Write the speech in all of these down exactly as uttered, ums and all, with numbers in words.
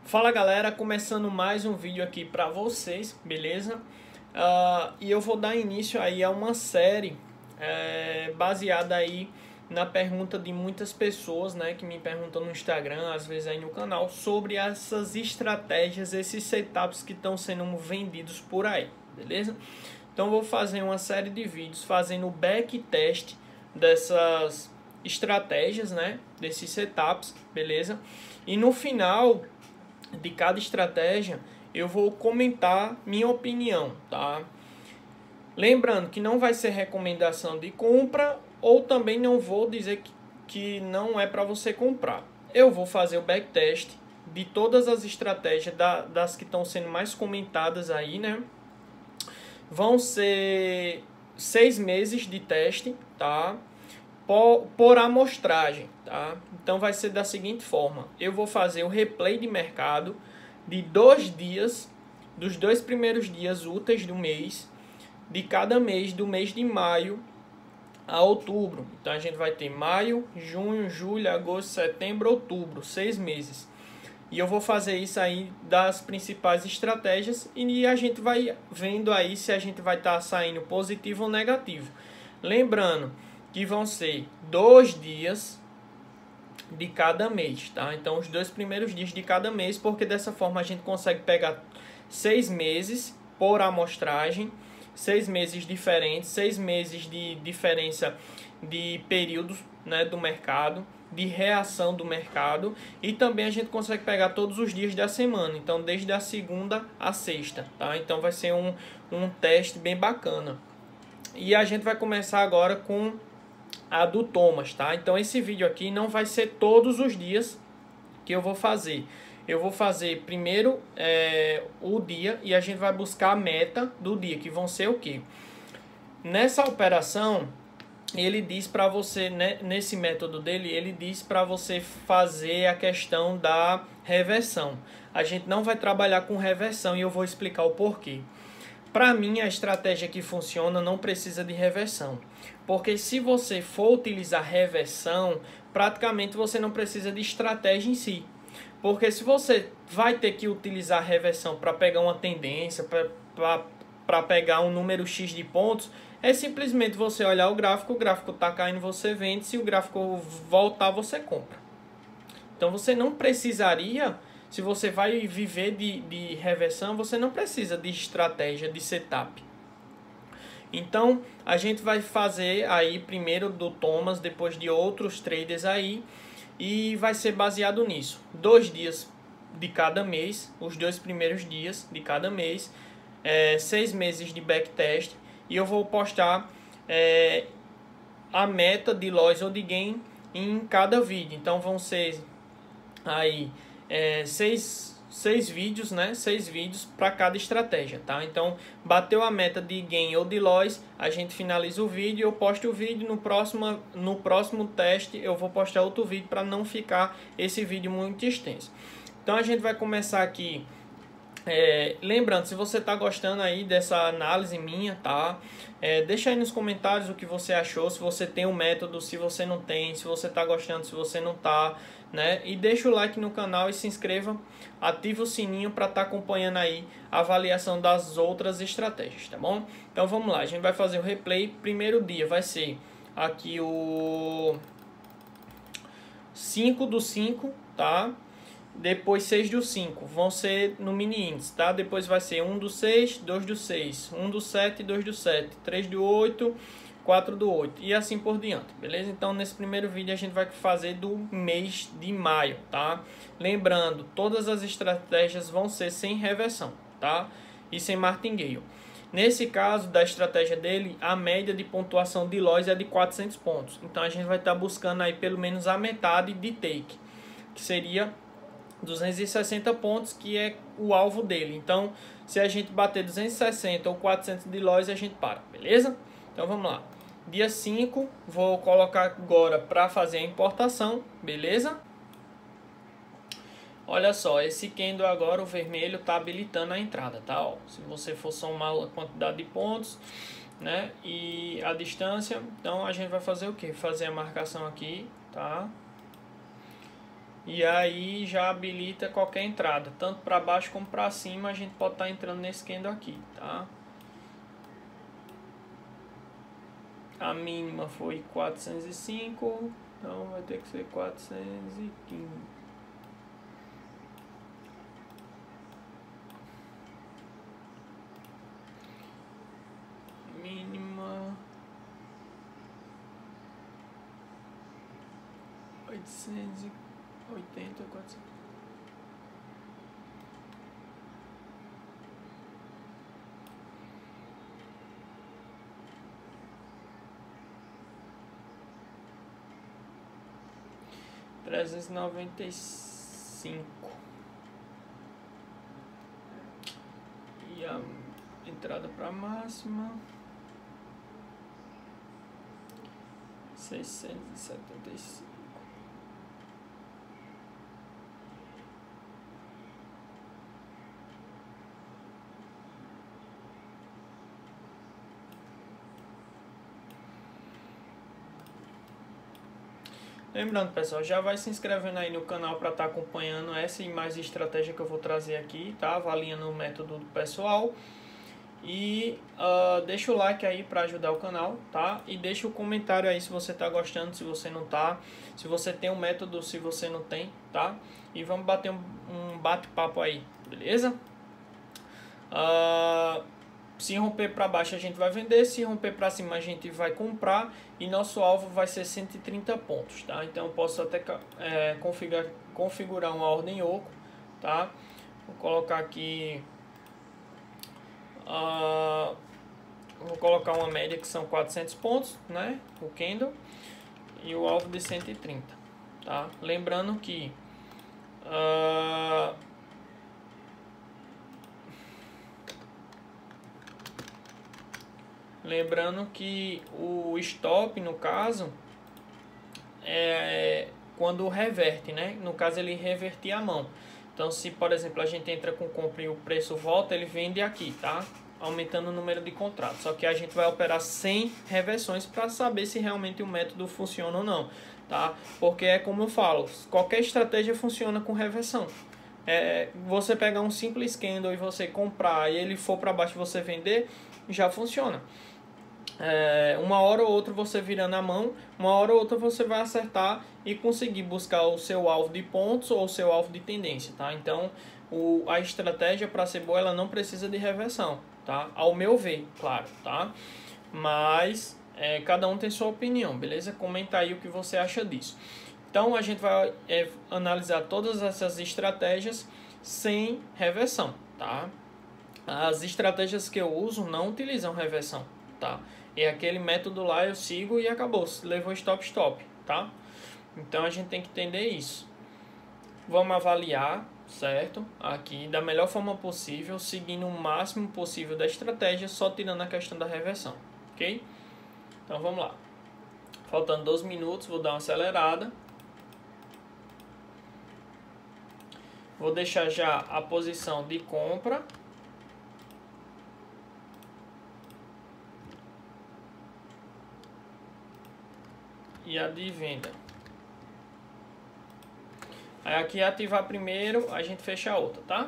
Fala galera, começando mais um vídeo aqui para vocês, beleza? Uh, e eu vou dar início aí a uma série é, baseada aí na pergunta de muitas pessoas, né, que me perguntam no Instagram, às vezes aí no canal, sobre essas estratégias, esses setups que estão sendo vendidos por aí, beleza? Então vou fazer uma série de vídeos fazendo o backtest dessas estratégias, né, desses setups, beleza? E no final de cada estratégia eu vou comentar minha opinião, tá? Lembrando que não vai ser recomendação de compra, ou também não vou dizer que, que não é para você comprar. Eu vou fazer o backtest de todas as estratégias da, das que estão sendo mais comentadas aí, né? Vão ser seis meses de teste, tá? Por, por amostragem, tá? Então vai ser da seguinte forma: eu vou fazer o replay de mercado de dois dias, dos dois primeiros dias úteis do mês, de cada mês, do mês de maio a outubro. Então a gente vai ter maio, junho, julho, agosto, setembro, outubro, seis meses. E eu vou fazer isso aí das principais estratégias e a gente vai vendo aí se a gente vai estar tá saindo positivo ou negativo. Lembrando que vão ser dois dias de cada mês, tá? Então os dois primeiros dias de cada mês, porque dessa forma a gente consegue pegar seis meses por amostragem, seis meses diferentes, seis meses de diferença de períodos, né, do mercado, de reação do mercado, e também a gente consegue pegar todos os dias da semana, então desde a segunda a sexta, tá? Então vai ser um, um teste bem bacana. E a gente vai começar agora com a do Thomas, tá? Então esse vídeo aqui não vai ser todos os dias que eu vou fazer. Eu vou fazer primeiro é, o dia e a gente vai buscar a meta do dia, que vão ser o quê? Nessa operação, ele diz para você, né, nesse método dele, ele diz para você fazer a questão da reversão. A gente não vai trabalhar com reversão e eu vou explicar o porquê. Para mim, a estratégia que funciona não precisa de reversão. Porque se você for utilizar reversão, praticamente você não precisa de estratégia em si. Porque se você vai ter que utilizar reversão para pegar uma tendência, para pegar um número X de pontos, é simplesmente você olhar o gráfico, o gráfico está caindo, você vende, se o gráfico voltar, você compra. Então você não precisaria, se você vai viver de, de reversão, você não precisa de estratégia, de setup. Então a gente vai fazer aí primeiro do Thomas, depois de outros traders aí, e vai ser baseado nisso. Dois dias de cada mês, os dois primeiros dias de cada mês, é, seis meses de backtest, e eu vou postar é, a meta de loss ou de gain em cada vídeo. Então vão ser aí é, seis, seis vídeos, né? Seis vídeos para cada estratégia, tá? Então bateu a meta de gain ou de loss, a gente finaliza o vídeo, eu posto o vídeo, no próximo, no próximo teste eu vou postar outro vídeo para não ficar esse vídeo muito extenso. Então a gente vai começar aqui. É, lembrando, se você está gostando aí dessa análise minha, tá? É, deixa aí nos comentários o que você achou, se você tem um método, se você não tem, se você está gostando, se você não tá, né? E deixa o like no canal e se inscreva, ativa o sininho para estar tá acompanhando aí a avaliação das outras estratégias, tá bom? Então vamos lá, a gente vai fazer o replay. Primeiro dia vai ser aqui o cinco do cinco, tá? Depois seis do cinco, vão ser no mini índice, tá? Depois vai ser um do seis, dois do seis, um do sete, dois do sete, três do oito, quatro do oito e assim por diante, beleza? Então nesse primeiro vídeo a gente vai fazer do mês de maio, tá? Lembrando, todas as estratégias vão ser sem reversão, tá? E sem martingale. Nesse caso da estratégia dele, a média de pontuação de loss é de quatrocentos pontos. Então a gente vai estar buscando aí pelo menos a metade de take, que seria duzentos e sessenta pontos, que é o alvo dele. Então, se a gente bater duzentos e sessenta ou quatrocentos de loss, a gente para, beleza? Então, vamos lá. Dia cinco, vou colocar agora para fazer a importação, beleza? Olha só, esse candle agora, o vermelho, tá habilitando a entrada, tá? Ó, se você for somar a quantidade de pontos, né, e a distância, então a gente vai fazer o que? Fazer a marcação aqui, tá? E aí já habilita qualquer entrada, tanto para baixo como para cima. A gente pode estar tá entrando nesse candle aqui, tá? A mínima foi quatrocentos e cinco, então vai ter que ser quatrocentos e quinze. Mínima oitocentos e oitenta, quatrocentos. trezentos e noventa e cinco. E a entrada para máxima seiscentos e setenta e cinco. Lembrando, pessoal, já vai se inscrevendo aí no canal para estar tá acompanhando essa e mais estratégia que eu vou trazer aqui, tá? Avaliando o método do pessoal. E uh, deixa o like aí para ajudar o canal, tá? E deixa o comentário aí se você tá gostando, se você não tá, se você tem um método, se você não tem, tá? E vamos bater um, um bate-papo aí, beleza? Uh, se romper para baixo a gente vai vender, se romper para cima a gente vai comprar e nosso alvo vai ser cento e trinta pontos, tá? Então eu posso até é, configurar, configurar uma ordem oco, tá? Vou colocar aqui, uh, vou colocar uma média que são quatrocentos pontos, né? O candle e o alvo de cento e trinta, tá? Lembrando que uh, Lembrando que o stop, no caso, é quando reverte, né? No caso, ele revertir a mão. Então, se, por exemplo, a gente entra com compra e o preço volta, ele vende aqui, tá? Aumentando o número de contratos. Só que a gente vai operar sem reversões para saber se realmente o método funciona ou não, tá? Porque é como eu falo, qualquer estratégia funciona com reversão. É, você pegar um simples candle e você comprar e ele for para baixo e você vender, já funciona. É, uma hora ou outra você virando a mão, uma hora ou outra você vai acertar e conseguir buscar o seu alvo de pontos ou o seu alvo de tendência, tá? Então, o, a estratégia para ser boa, ela não precisa de reversão, tá? Ao meu ver, claro, tá? Mas é, cada um tem sua opinião, beleza? Comenta aí o que você acha disso. Então, a gente vai é, analisar todas essas estratégias sem reversão, tá? As estratégias que eu uso não utilizam reversão, tá? E aquele método lá eu sigo e acabou, levou stop stop, tá? Então a gente tem que entender isso. Vamos avaliar, certo? Aqui da melhor forma possível, seguindo o máximo possível da estratégia, só tirando a questão da reversão, ok? Então vamos lá. Faltando doze minutos, vou dar uma acelerada. Vou deixar já a posição de compra. E a de venda. Aí aqui ativar primeiro, a gente fecha a outra, tá?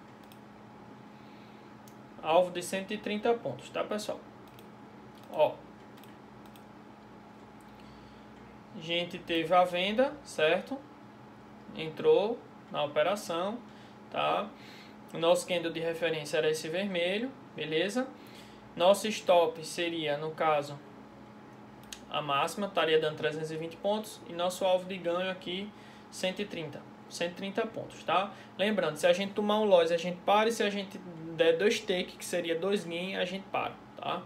Alvo de cento e trinta pontos, tá, pessoal? Ó. A gente teve a venda, certo? Entrou na operação, tá? O nosso candle de referência era esse vermelho, beleza? Nosso stop seria, no caso, a máxima, estaria dando trezentos e vinte pontos. E nosso alvo de ganho aqui, cento e trinta. cento e trinta pontos, tá? Lembrando, se a gente tomar um loss, a gente para. E se a gente der dois take, que seria dois gain, a gente para, tá?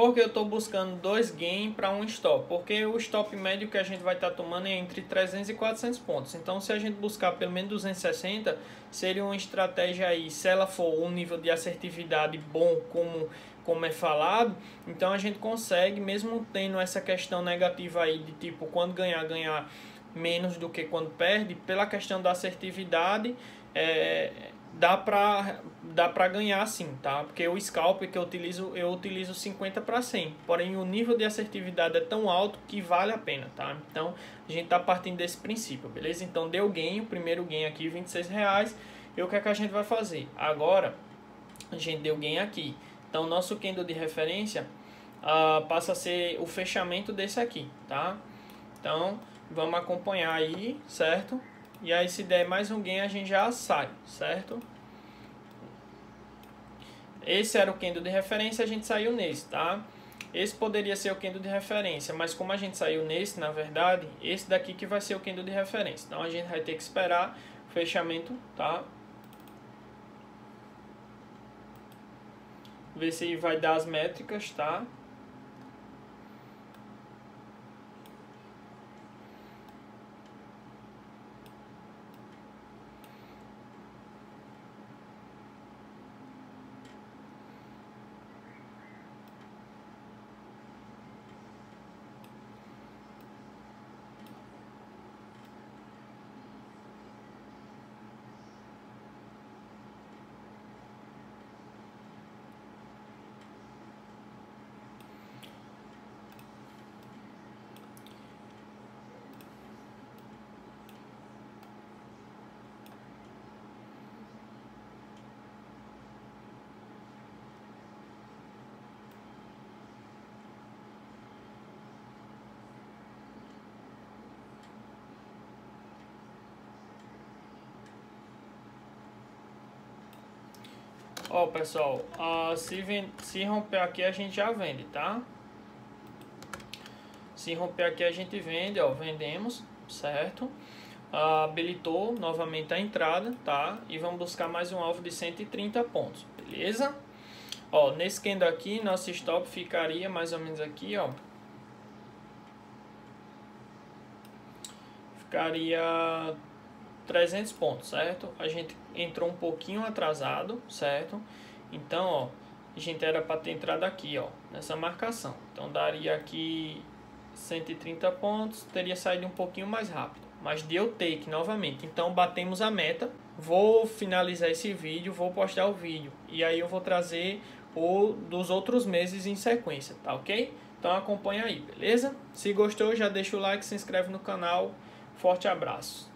Por que eu estou buscando dois gain para um stop? Porque o stop médio que a gente vai estar tá tomando é entre trezentos e quatrocentos pontos. Então, se a gente buscar pelo menos duzentos e sessenta, seria uma estratégia aí, se ela for um nível de assertividade bom, como, como é falado, então a gente consegue, mesmo tendo essa questão negativa aí de tipo, quando ganhar, ganhar menos do que quando perde, pela questão da assertividade, é, dá pra, dá pra ganhar sim, tá? Porque o scalp que eu utilizo, eu utilizo cinquenta para cem, porém o nível de assertividade é tão alto que vale a pena, tá? Então a gente tá partindo desse princípio, beleza? Então deu gain, o primeiro gain aqui, vinte e seis reais, e o que é que a gente vai fazer? Agora a gente deu gain aqui, então nosso candle de referência uh, passa a ser o fechamento desse aqui, tá? Então vamos acompanhar aí, certo? E aí se der mais um gain a gente já sai, certo? Esse era o candle de referência, a gente saiu nesse, tá? Esse poderia ser o candle de referência, mas como a gente saiu nesse, na verdade, esse daqui que vai ser o candle de referência. Então a gente vai ter que esperar o fechamento, tá? Ver se vai dar as métricas, tá? Ó, pessoal, uh, se, vem, se romper aqui a gente já vende, tá? Se romper aqui a gente vende, ó, vendemos, certo? Uh, habilitou novamente a entrada, tá? E vamos buscar mais um alvo de cento e trinta pontos, beleza? Ó, nesse candle aqui, nosso stop ficaria mais ou menos aqui, ó. Ficaria trezentos pontos, certo? A gente entrou um pouquinho atrasado, certo? Então, ó, a gente era para ter entrado aqui, ó, nessa marcação. Então, daria aqui cento e trinta pontos, teria saído um pouquinho mais rápido. Mas deu take novamente. Então, batemos a meta. Vou finalizar esse vídeo, vou postar o vídeo. E aí eu vou trazer o dos outros meses em sequência, tá ok? Então, acompanha aí, beleza? Se gostou, já deixa o like, se inscreve no canal. Forte abraço.